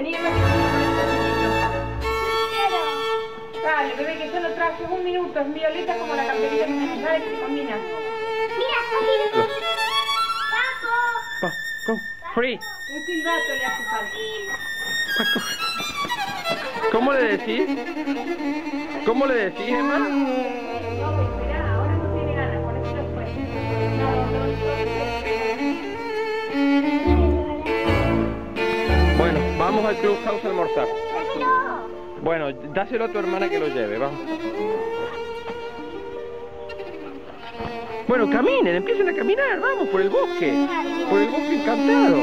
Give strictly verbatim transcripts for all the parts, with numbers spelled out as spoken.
Vení, Emma, que te voy a poner este niño. Dale, bebé, que yo lo traje un minuto. Es violeta como la camperita que tenés. Dale, que te combina. Mira, aquí. Paco. Va, go, free. Un silbato le hace falta. Paco. ¿Cómo le decís? ¿Cómo le decís, Emma? No, esperá, ahora no tiene ganas, por eso después. No, no, no. Bueno, vamos al Clubhouse a almorzar. Bueno, dáselo a tu hermana que lo lleve, vamos. Bueno, caminen, empiecen a caminar, vamos, por el bosque. Por el bosque encantado.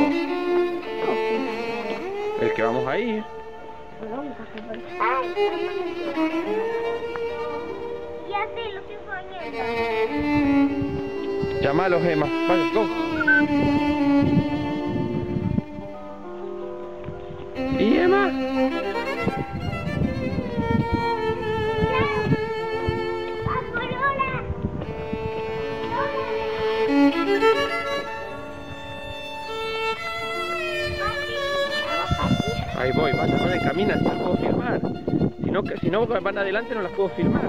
El que vamos a ir. Ya sé, lo estoy poniendo. Llamalos, Emma. Vaya, go. ¿Y Emma? Ahí voy, vaya, vaya, camina, si las puedo filmar. Si no, si no van adelante no las puedo filmar.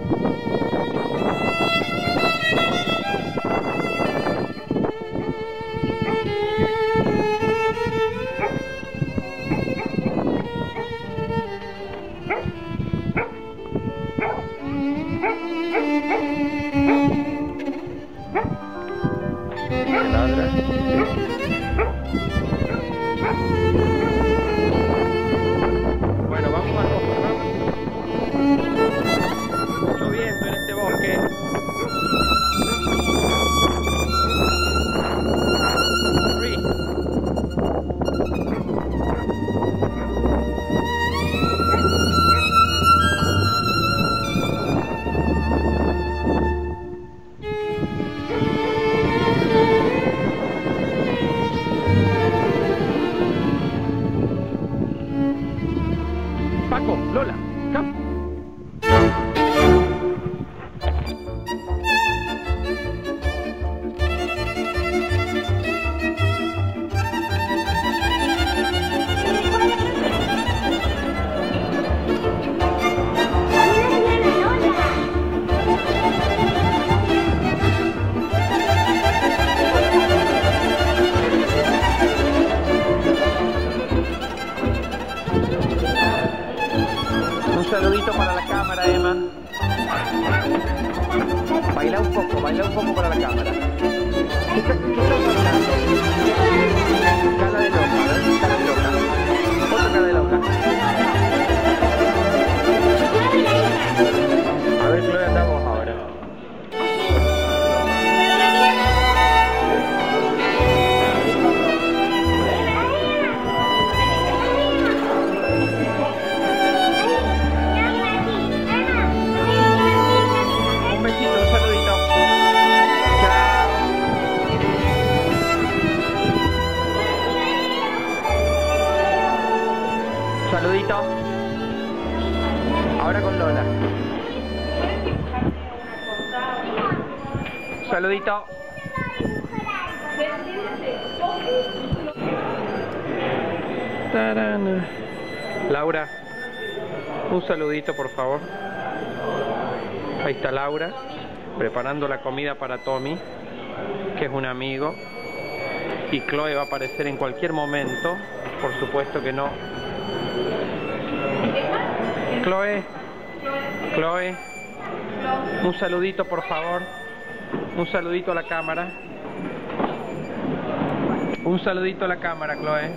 Ladra. Bueno, vamos al bosque, vamos. Mucho viento en este bosque. Free. Paco, Lola, come. Un saludito para la cámara, Emma. Baila un poco, baila un poco para la cámara. ¿Qué estás bailando? Cara de loca, ¿eh? Cara de loca. Otra cara de loca. A ver, Chloe, andamos ahora. Un besito, un saludito. Chao. Saludito. Ahora con Lola. Saludito. Tarana. Laura, un saludito por favor. Ahí está Laura, preparando la comida para Tommy, que es un amigo. Y Chloe va a aparecer en cualquier momento, por supuesto que no. Chloe, Chloe, un saludito por favor. Un saludito a la cámara. Un saludito a la cámara, Chloe.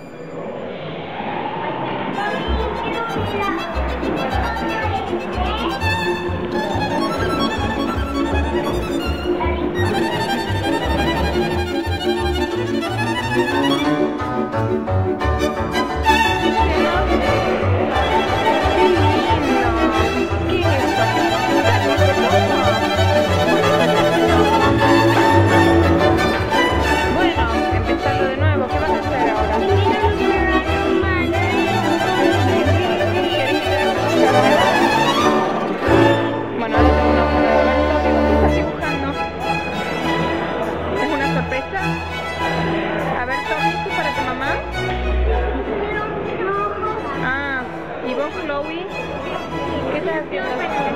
Bueno, empezando de nuevo. ¿Qué vas a hacer ahora? Bueno, ahora tengo una hoja de Roberto. ¿Qué estás dibujando? ¿Es una sorpresa? A ver, Tommy, ¿esto es para tu mamá? Joey, ¿qué estás haciendo?